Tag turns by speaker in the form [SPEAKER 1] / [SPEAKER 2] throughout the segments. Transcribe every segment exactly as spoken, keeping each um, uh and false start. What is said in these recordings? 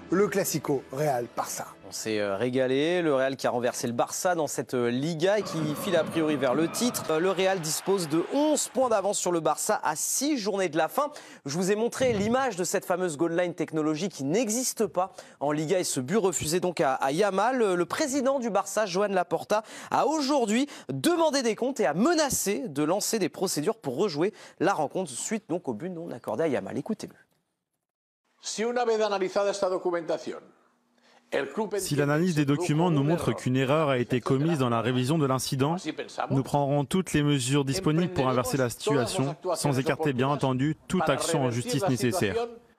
[SPEAKER 1] le Classico Real-Barça.
[SPEAKER 2] On s'est régalé, le Real qui a renversé le Barça dans cette Liga et qui file a priori vers le titre. Le Real dispose de onze points d'avance sur le Barça à six journées de la fin. Je vous ai montré l'image de cette fameuse goal line technologie qui n'existe pas en Liga et ce but refusé donc à, à Yamal. Le président du Barça, Joan Laporta, a aujourd'hui demandé des comptes et a menacé de lancer des procédures pour rejouer la rencontre suite donc au but non accordé à Yamal. Écoutez-le.
[SPEAKER 3] Si una vez analizada esta documentación,
[SPEAKER 4] Si l'analyse des documents nous montre qu'une erreur a été commise dans la révision de l'incident, nous prendrons toutes les mesures disponibles pour inverser la situation, sans écarter bien entendu toute action en justice nécessaire.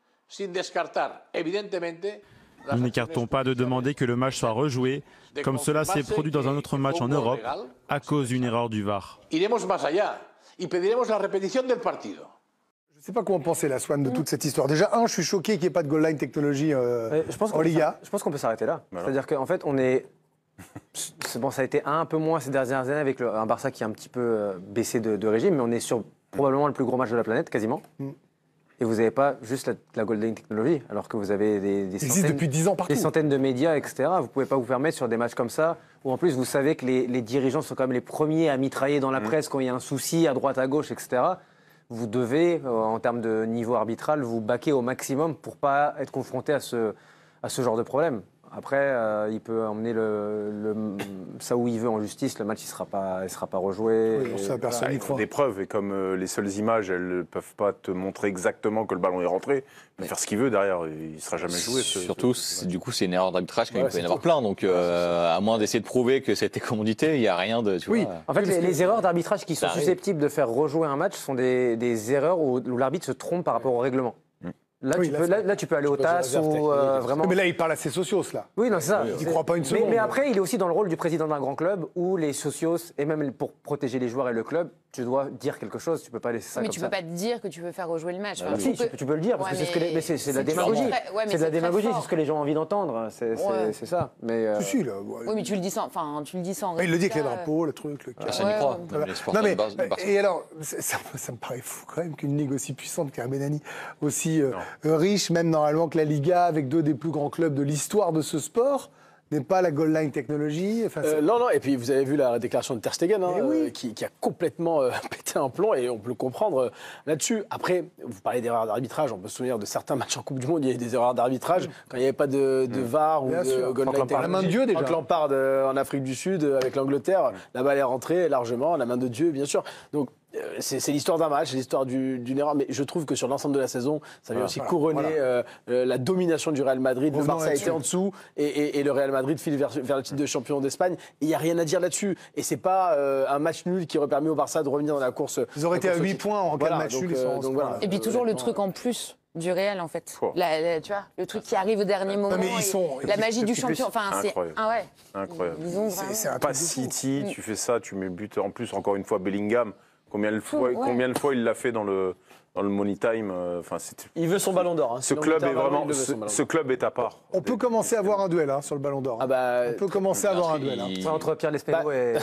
[SPEAKER 4] Nous n'écartons pas de demander que le match soit rejoué, comme cela s'est produit dans un autre match en Europe, à cause d'une erreur du V A R.
[SPEAKER 3] Iremos más allá y pediremos la repetición del partido.
[SPEAKER 1] Je ne sais pas comment penser, la Swan, de toute cette histoire. Déjà, un, je suis choqué qu'il n'y ait pas de goal line technologie euh,
[SPEAKER 5] je pense
[SPEAKER 1] en Liga.
[SPEAKER 5] Je pense qu'on peut s'arrêter là. Voilà. C'est-à-dire qu'en fait, on est... bon, ça a été un peu moins ces dernières années avec le, un Barça qui a un petit peu euh, baissé de, de régime, mais on est sur probablement le plus gros match de la planète, quasiment. Mm. Et vous n'avez pas juste la, la goal line technologie, alors que vous avez des, des, centaines,
[SPEAKER 1] depuis dix ans partout.
[SPEAKER 5] des centaines de médias, et cetera. Vous ne pouvez pas vous permettre sur des matchs comme ça, où en plus vous savez que les, les dirigeants sont quand même les premiers à mitrailler dans la mm. presse quand il y a un souci à droite, à gauche, et cetera. Vous devez, euh, en termes de niveau arbitral, vous baquer au maximum pour ne pas être confronté à ce, à ce genre de problème. Après, euh, il peut emmener le, le, ça où il veut en justice, le match ne sera pas, il sera pas rejoué.
[SPEAKER 1] Oui, et,
[SPEAKER 6] voilà, ils font des preuves, et comme euh, les seules images, elles ne peuvent pas te montrer exactement que le ballon est rentré, mais faire ce qu'il veut derrière, il ne sera jamais joué. Ce,
[SPEAKER 7] Surtout,
[SPEAKER 6] ce,
[SPEAKER 7] du coup, c'est une erreur d'arbitrage quand
[SPEAKER 6] ouais,
[SPEAKER 7] il peut y en avoir plein, donc euh, à moins d'essayer de prouver que c'était commandité, il n'y a rien de... Tu
[SPEAKER 5] oui,
[SPEAKER 7] vois,
[SPEAKER 5] en fait, les, les erreurs d'arbitrage qui sont
[SPEAKER 7] arrive.
[SPEAKER 5] susceptibles de faire rejouer un match sont des, des erreurs où, où l'arbitre se trompe par rapport au règlement. Là, oui, tu là, peux, là, là, tu peux aller au T A S ou euh, vraiment.
[SPEAKER 1] Mais là, il parle à ses socios, là.
[SPEAKER 5] Oui, non, c'est ça.
[SPEAKER 1] Il n'y croit pas une seconde.
[SPEAKER 5] Mais, mais après, il est aussi dans le rôle du président d'un grand club où les socios, et même pour protéger les joueurs et le club, tu dois dire quelque chose. Tu peux pas laisser ça.
[SPEAKER 8] Mais
[SPEAKER 5] comme
[SPEAKER 8] tu
[SPEAKER 5] ça.
[SPEAKER 8] peux pas te dire que tu veux faire rejouer le match.
[SPEAKER 5] Bah, enfin, si, tu, peux, tu peux le dire parce ouais, que c'est ce que les, mais c'est, c'est de la démagogie. Ouais, c'est de la démagogie, c'est ce que les gens ont envie d'entendre. C'est, ouais. c'est, c'est ça. Mais euh...
[SPEAKER 1] si, là, ouais.
[SPEAKER 8] Oui, mais tu le dis sans, enfin, tu le dis sans.
[SPEAKER 1] Ouais, il le dit avec les drapeaux, le truc, le.
[SPEAKER 7] Personne n'y croit.
[SPEAKER 1] Non mais et alors, ça me paraît fou quand même qu'une ligue aussi puissante qu'un Benani, aussi riche, même normalement que la Liga, avec deux des plus grands clubs de l'histoire de ce sport, n'est pas la goal line technologie. Enfin,
[SPEAKER 9] euh, non, non, et puis vous avez vu la déclaration de Ter Stegen, hein,
[SPEAKER 1] oui.
[SPEAKER 9] euh, qui, qui a complètement euh, pété un plomb, et on peut le comprendre euh, là-dessus. Après, vous parlez d'erreurs d'arbitrage, on peut se souvenir de certains matchs en Coupe du Monde, il y a eu des erreurs d'arbitrage, quand il n'y avait pas de, de V A R ou
[SPEAKER 1] Bien
[SPEAKER 9] de
[SPEAKER 1] sûr.
[SPEAKER 9] goal line technologie.
[SPEAKER 1] La main de Dieu déjà.
[SPEAKER 9] Quand Lampard euh, en Afrique du Sud, euh, avec l'Angleterre, la balle est rentrée largement, la main de Dieu, bien sûr. Donc, C'est, c'est l'histoire d'un match, c'est l'histoire du, d'une erreur, mais je trouve que sur l'ensemble de la saison, ça vient voilà, aussi voilà, couronner voilà. Euh, euh, la domination du Real Madrid. Revenons le Barça a été en dessous et, et, et le Real Madrid file vers, vers le titre de champion d'Espagne. Il n'y a rien à dire là-dessus. Et c'est pas euh, un match nul qui aurait permis au Barça de revenir dans la course.
[SPEAKER 1] Ils auraient été à huit points en cas
[SPEAKER 9] voilà,
[SPEAKER 1] de match nul.
[SPEAKER 9] Euh, donc, voilà.
[SPEAKER 8] Et puis toujours le truc en plus du Real en fait. La, la, tu vois, le truc qui arrive au dernier moment.
[SPEAKER 1] Non, mais ils sont,
[SPEAKER 8] la magie du champion. Enfin, c'est
[SPEAKER 6] ah ouais. Incroyable.
[SPEAKER 8] Ils ont vraiment...
[SPEAKER 6] c'est, c'est pas City, tu fais ça, tu mets but en plus encore une fois Bellingham. Combien de fois, ouais. combien de fois il l'a fait dans le dans le money time. Enfin, c'est...
[SPEAKER 9] Il veut son ballon d'or. Hein.
[SPEAKER 6] Ce club est vraiment, ce, ce club est à part.
[SPEAKER 1] On peut commencer à avoir un duel hein, sur le ballon d'or.
[SPEAKER 5] Ah bah,
[SPEAKER 1] on peut commencer à avoir un duel. Hein.
[SPEAKER 5] Il... Entre Pierre Lespero bah... et.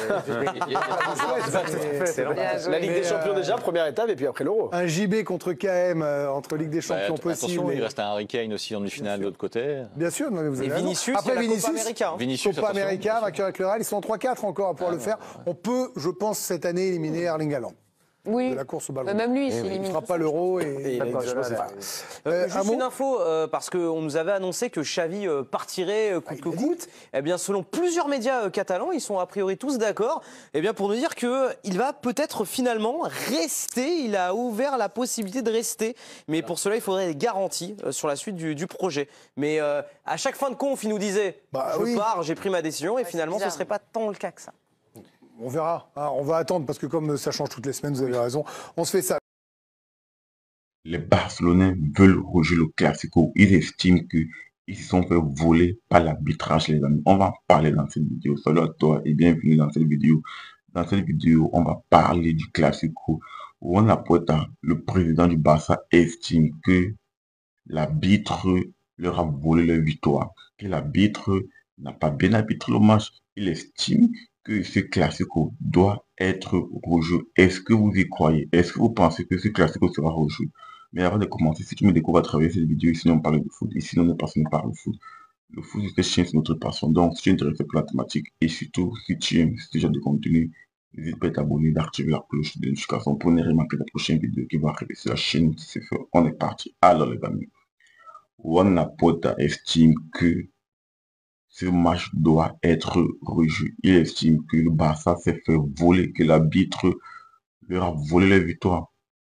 [SPEAKER 9] La Ligue des Champions déjà, première étape, et puis après l'Euro.
[SPEAKER 1] Un J B contre K M euh, entre Ligue des Champions bah, possible.
[SPEAKER 7] Attention, il reste un Harry Kane aussi en demi-finale de l'autre côté.
[SPEAKER 1] Bien sûr, non, mais vous avez
[SPEAKER 2] et Vinicius,
[SPEAKER 1] après
[SPEAKER 2] Vinicius, Copa América. Hein.
[SPEAKER 7] Vinicius,
[SPEAKER 1] Copa América, vainqueur avec le Real, ils sont en trois quatre encore à pouvoir
[SPEAKER 7] ah,
[SPEAKER 1] le faire. On peut, je pense, cette année éliminer Erling Haaland.
[SPEAKER 8] Oui.
[SPEAKER 1] De la course au ballon.
[SPEAKER 8] Bah, même lui,
[SPEAKER 1] il
[SPEAKER 8] ne
[SPEAKER 1] fera pas l'Euro et, et il a
[SPEAKER 2] pas euh, Juste une info, euh, parce qu'on nous avait annoncé que Xavi euh, partirait euh, coûte que coûte. Eh bien, selon plusieurs médias euh, catalans, ils sont a priori tous d'accord. Eh bien, pour nous dire que il va peut-être finalement rester. Il a ouvert la possibilité de rester, mais pour cela, il faudrait des garanties euh, sur la suite du, du projet. Mais euh, à chaque fin de conf, il nous disait bah, je oui. pars, j'ai pris ma décision, et ouais, finalement, ce serait pas tant le cas que ça.
[SPEAKER 1] On verra, hein, on va attendre parce que comme ça change toutes les semaines, vous avez raison, on se fait ça.
[SPEAKER 10] Les Barcelonais veulent rejouer le Classico. Ils estiment qu'ils se sont fait voler par l'arbitrage, les amis. On va en parler dans cette vidéo. Salut à toi et bienvenue dans cette vidéo. Dans cette vidéo, on va parler du Classico. Juan Laporta, le président du Barça, estime que l'arbitre leur a volé leur victoire. Que l'arbitre n'a pas bien arbitré le match. Il estime que ce Classico doit être rejoué. Est-ce que vous y croyez? Est-ce que vous pensez que ce Classico sera rejoué? Mais avant de commencer, si tu me découvres à travers cette vidéo, ici on parle de foot, ici on est passionné par le foot. Le foot, c'est chien, c'est notre passion. Donc, si tu es intéressé par la thématique, et surtout, si tu aimes ce genre de contenu, n'hésite pas à t'abonner, d'activer la cloche de notification pour ne rien manquer la prochaine vidéo qui va arriver sur la chaîne. C'est fait, on est parti. Alors les amis, Wanapota estime que ce match doit être rejoué. Il estime que le Barça s'est fait voler, que l'arbitre leur a volé les victoires.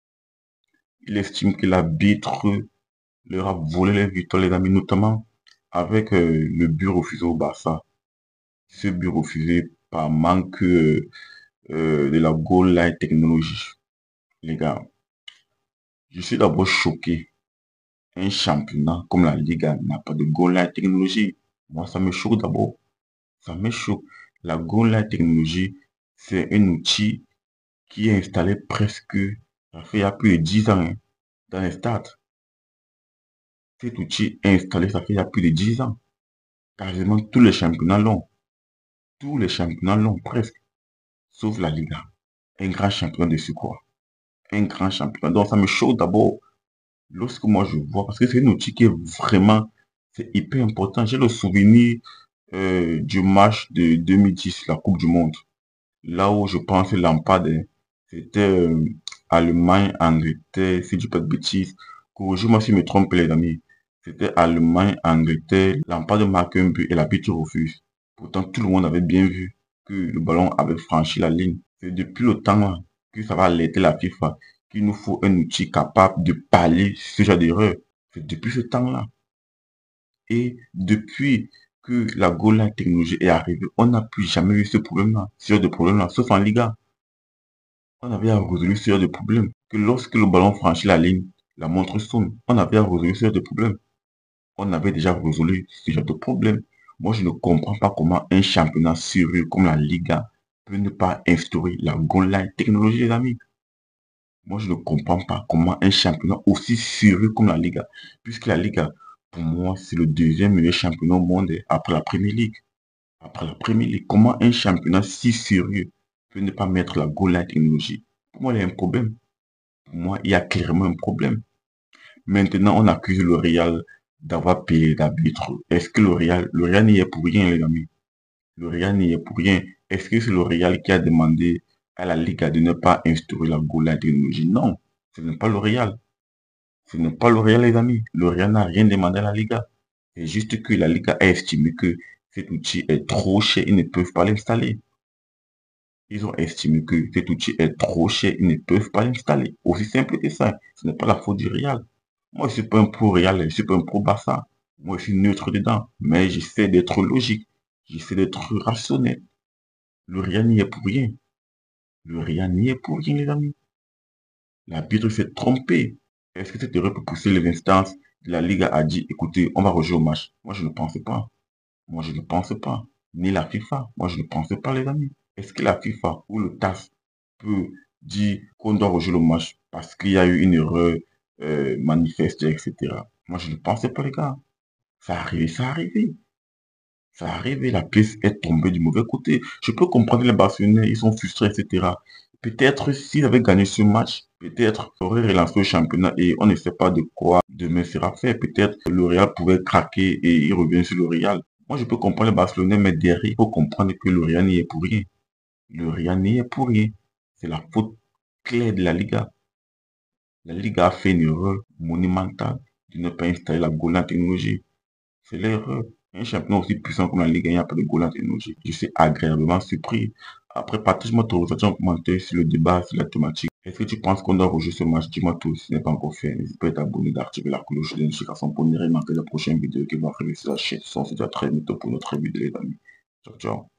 [SPEAKER 10] Il estime que l'arbitre leur a volé les victoires, les amis, notamment avec euh, le but refusé au Barça. Ce but refusé par manque euh, euh, de la goal line technologie. Les gars, je suis d'abord choqué. Un championnat comme la Liga n'a pas de goal line technologie. Moi, ça me choque d'abord. Ça me choque. La goal line technologie, c'est un outil qui est installé presque, ça fait il y a plus de dix ans, hein, dans les stades. Cet outil est installé, ça fait il y a plus de dix ans. Quasiment tous les championnats l'ont. Tous les championnats l'ont, presque. Sauf la Liga. Un grand championnat de ce quoi. Un grand championnat. Donc ça me choque d'abord. Lorsque moi je vois, parce que c'est un outil qui est vraiment, c'est hyper important. J'ai le souvenir euh, du match de deux mille dix, la Coupe du Monde. Là où je pense que Lampard, c'était euh, Allemagne, Angleterre, si je dis pas de bêtises. Corrigez-moi si je me trompe les amis. C'était Allemagne, Angleterre, Lampard marque un but et l'arbitre refuse. Pourtant tout le monde avait bien vu que le ballon avait franchi la ligne. C'est depuis le temps là que ça va alerter la FIFA qu'il nous faut un outil capable de pallier ce genre d'erreur. C'est depuis ce temps-là. Et depuis que la goal line technologie est arrivée, on n'a plus jamais eu ce problème-là, ce genre de problème-là, sauf en Liga. On avait résolu ce genre de problème. Que lorsque le ballon franchit la ligne, la montre sonne. On avait résolu ce genre de problème. On avait déjà résolu ce genre de problème. Moi, je ne comprends pas comment un championnat sérieux comme la Liga peut ne pas instaurer la goal line technologie, les amis. Moi, je ne comprends pas comment un championnat aussi sérieux comme la Liga, puisque la Liga, pour moi, c'est le deuxième meilleur championnat au monde après la Premier League. Après la Premier League, comment un championnat si sérieux peut ne pas mettre la goal line technologie? Pour moi, il y a un problème. Pour moi, il y a clairement un problème. Maintenant, on accuse le Real d'avoir payé l'arbitre. Est-ce que le Real, le Real n'y est pour rien, les amis? Le Real n'y est pour rien. Est-ce que c'est le Real qui a demandé à la Liga de ne pas instaurer la goal line technologie? Non, ce n'est pas le Real. Ce n'est pas le Real, les amis. Le Real n'a rien demandé à la Liga. C'est juste que la Liga a estimé que cet outil est trop cher, ils ne peuvent pas l'installer. Ils ont estimé que cet outil est trop cher, ils ne peuvent pas l'installer. Aussi simple que ça. Ce n'est pas la faute du Real. Moi, je ne suis pas un pro Real, je ne suis pas un pro Barça. Moi, je suis neutre dedans. Mais j'essaie d'être logique. J'essaie d'être rationnel. Le Real n'y est pour rien. Le Real n'y est pour rien, les amis. L'arbitre s'est trompé. Est-ce que cette erreur peut pousser les instances de la Liga a dit, écoutez, on va rejouer au match? Moi, je ne pense pas. Moi, je ne pense pas. Ni la FIFA. Moi, je ne pense pas, les amis. Est-ce que la FIFA ou le T A S peut dire qu'on doit rejouer le match parce qu'il y a eu une erreur euh, manifeste, et cetera. Moi, je ne pense pas, les gars. Ça arrive, ça arrive. Ça arrive, la pièce est tombée du mauvais côté. Je peux comprendre les Barcelonais, ils sont frustrés, et cetera. Peut-être s'ils avaient gagné ce match, peut-être aurait relancé le championnat et on ne sait pas de quoi demain sera fait. Peut-être le Real pouvait craquer et il revient sur le Real. Moi, je peux comprendre les Barcelonais, mais derrière, il faut comprendre que le Real n'y est pour rien. Le Real n'y est pour rien. C'est la faute claire de la Liga. La Liga a fait une erreur monumentale de ne pas installer la goal line technologie. C'est l'erreur. Un championnat aussi puissant comme la Ligue, il n'y a pas de goal line technologie. Je suis agréablement surpris. Après, partage-moi ton ressenti en commentaire sur le débat, sur la thématique. Est-ce que tu penses qu'on doit rejouer ce match? Dis-moi tout si ce n'est pas encore fait. N'hésite pas à t'abonner, d'activer la cloche de notification pour ne rien manquer de la prochaine vidéo qui va arriver sur la chaîne. On se dit à très bientôt pour notre vidéo, les amis. Ciao, ciao.